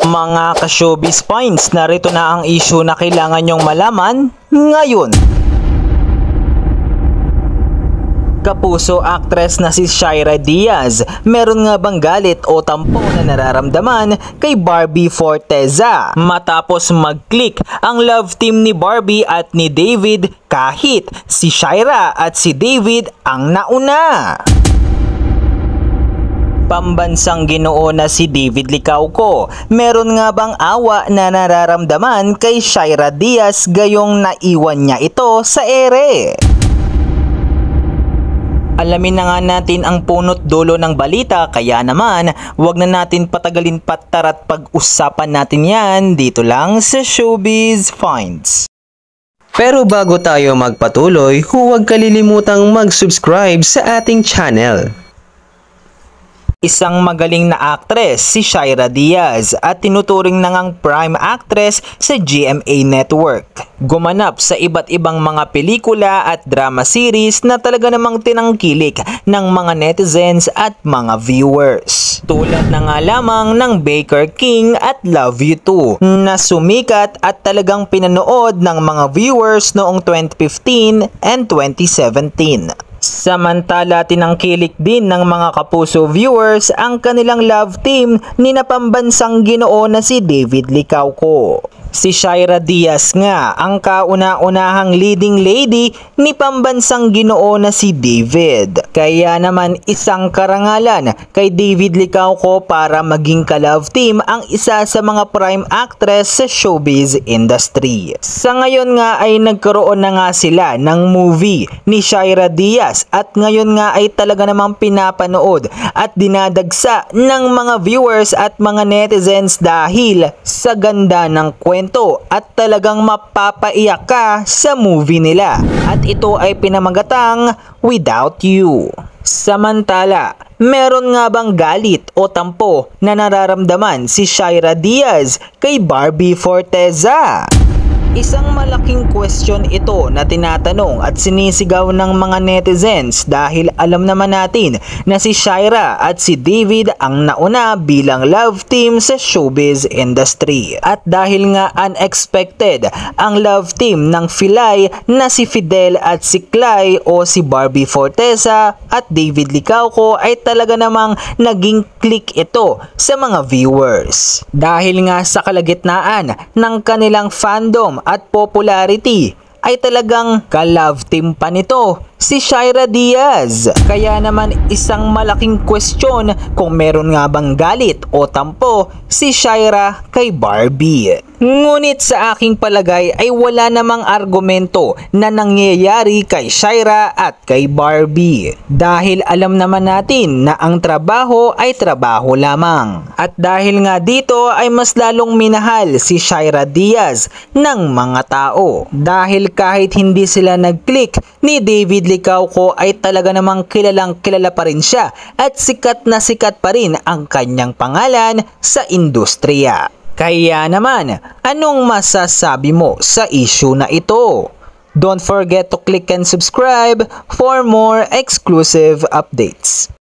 Mga ka-showbiz points, narito na ang issue na kailangan nyong malaman ngayon. Kapuso actress na si Shaira Diaz, meron nga bang galit o tampo na nararamdaman kay Barbie Forteza matapos mag-click ang love team ni Barbie at ni David kahit si Shaira at si David ang nauna? Pambansang ginoo na si David Licauco, meron nga bang awa na nararamdaman kay Shaira Diaz gayong naiwan niya ito sa ere? Alamin na nga natin ang punot dulo ng balita, kaya naman wag na natin patagalin pa, tara't pag-usapan natin yan dito lang sa Showbiz Finds. Pero bago tayo magpatuloy, huwag kalilimutang mag-subscribe sa ating channel. Isang magaling na actress si Shaira Diaz at tinuturing na ngang prime actress sa GMA Network. Gumanap sa iba't ibang mga pelikula at drama series na talaga namang tinangkilik ng mga netizens at mga viewers. Tulad na nga lamang ng Baker King at Love You Too na sumikat at talagang pinanood ng mga viewers noong 2015 and 2017. Samantala, tinangkilik din ng mga kapuso viewers ang kanilang love team ni napambansang ginoo na si David Licauco. Si Shaira Diaz nga ang kauna-unahang leading lady ni pambansang ginoo na si David. Kaya naman isang karangalan kay David Licauco para maging ka-love team ang isa sa mga prime actress sa showbiz industry. Sa ngayon nga ay nagkaroon na nga sila ng movie ni Shaira Diaz at ngayon nga ay talaga namang pinapanood at dinadagsa ng mga viewers at mga netizens dahil sa ganda ng kwento at talagang mapapaiyak ka sa movie nila, at ito ay pinamagatang Without You. Samantala, meron nga bang galit o tampo na nararamdaman si Shaira Diaz kay Barbie Forteza? Isang malaking question ito na tinatanong at sinisigaw ng mga netizens dahil alam naman natin na si Shaira at si David ang nauna bilang love team sa showbiz industry. At dahil nga unexpected ang love team ng Filay na si Fidel at si Clay o si Barbie Forteza at David Licauco ay talaga namang naging click ito sa mga viewers. Dahil nga sa kalagitnaan ng kanilang fandom at popularity ay talagang ka-love team pa nito si Shaira Diaz. Kaya naman isang malaking question kung meron nga bang galit o tampo si Shaira kay Barbie. Ngunit sa aking palagay ay wala namang argumento na nangyayari kay Shaira at kay Barbie. Dahil alam naman natin na ang trabaho ay trabaho lamang. At dahil nga dito ay mas lalong minahal si Shaira Diaz ng mga tao. Dahil kahit hindi sila nag-click ni David Licauco ay talaga namang kilalang kilala pa rin siya at sikat na sikat pa rin ang kanyang pangalan sa industriya. Kaya naman, anong masasabi mo sa issue na ito? Don't forget to click and subscribe for more exclusive updates.